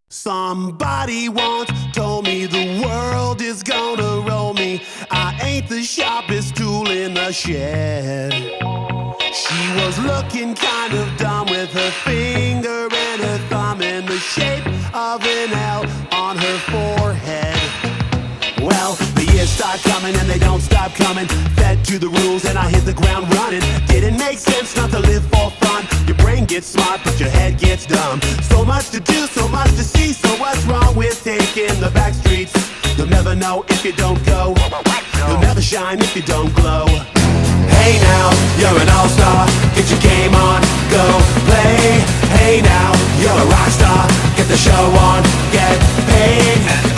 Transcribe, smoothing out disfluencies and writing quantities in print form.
Somebody once told me the world is gonna roll me. I ain't the sharpest tool in the shed. She was looking kind of dumb with her finger and her thumb in the shape of an L on her forehead. Well, the years start coming and they don't stop coming. Fed to the rules and I hit the ground running. Didn't make sense not to live for fun. Your brain gets smart but your head gets dumb. So much to do, so much to see. So what's wrong with taking the back streets? You'll never know if you don't go. You'll never shine if you don't glow. Hey now, you're an all-star. Get your game on, go play. Hey now, you're a rock star. Get the show on, get paid.